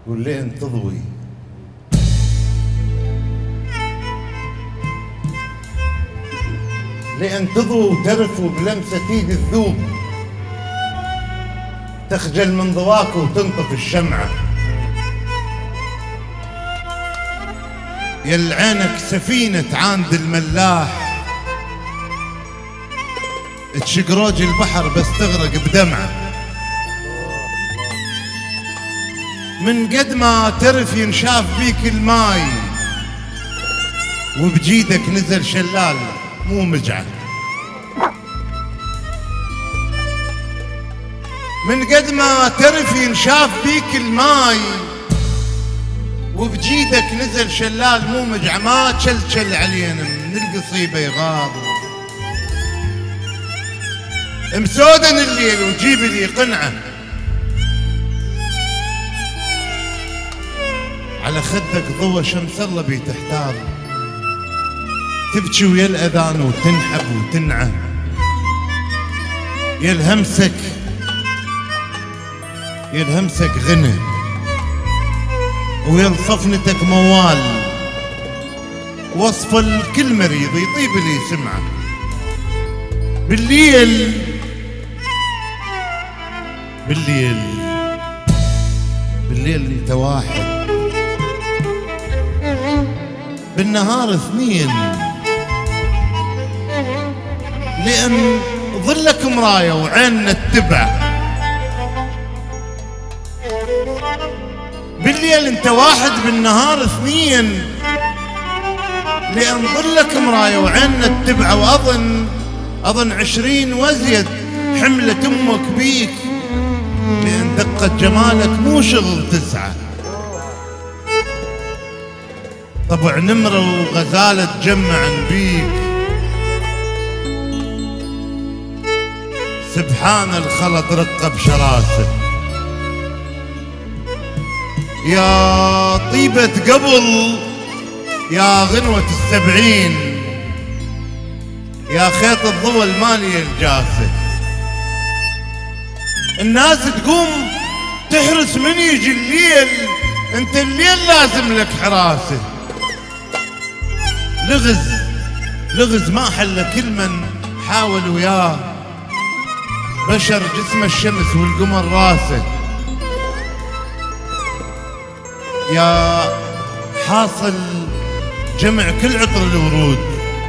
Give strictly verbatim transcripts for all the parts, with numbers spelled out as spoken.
واللين تضوي. لأن تضوي وترف وبلمسة ايد الذوب، تخجل من ضواك وتنطف الشمعة. يل عينك سفينة عاند الملاح، تشقروج البحر بس تغرق بدمعة. من قد ما ترف ينشاف بيك الماي، وبجيدك نزل شلال مو مجعة. من قد ما ترف ينشاف بيك الماي، وبجيدك نزل شلال مو مجعة. ما تشلشل علينا من القصيبة يغاض، مسودن الليل وجيب لي قنعة. على خدك ضوى شمس الله بي تحتار، تبكي ويا الأذان وتنحب وتنعى. يلهمسك يلهمسك غنى، ويل صفنتك موال. وصف الكل مريض يطيب لي سمعه. بالليل بالليل بالليل انت واحد، بالنهار اثنين. لأن ظلك مراية وعيننا اتبع. بالليل انت واحد، بالنهار اثنين. لأن ظلك مراية وعيننا اتبع. وأظن أظن عشرين وزيد حملة أمك بيك، لأن دقة جمالك مو شغل تسعة. طبع نمرة وغزالة تجمع بيك. سبحان الخلط رقة بشراسه. يا طيبة قبل، يا غنوة السبعين، يا خيط الضوء المالي الجاسد. الناس تقوم تحرس من يجي الليل، انت الليل لازم لك حراسه. لغز لغز ما حل كل من حاول وياه. بشر جسم الشمس والقمر راسه. يا حاصل جمع كل عطر الورود،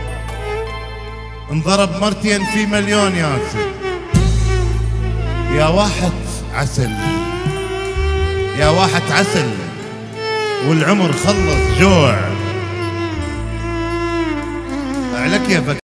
انضرب مرتين في مليون ياسر. يا واحد عسل يا واحد عسل، والعمر خلص جوع. عليك يا فك